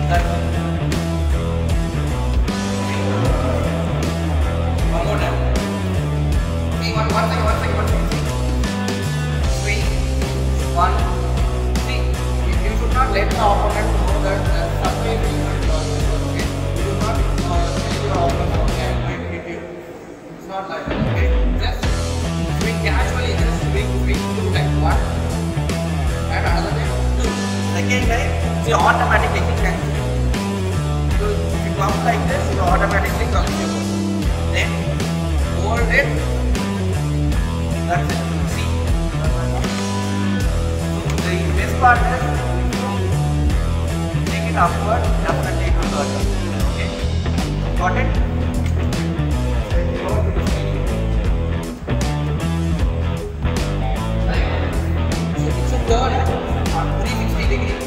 That's it. One more time. See, one second. 3, 1. See, you should not let the opponent know that something will not okay. You should not tell your opponent okay, I'm going to hit you. It's not like that, okay? Just swing casually, just swing to like 1 and another time 2. Second time, see automatically can so if you come like this, you automatically come to then hold it. That's it. See. So the best part is take it upward, definitely it will hurt us. Okay. Got it? So it's a turn 360 degrees.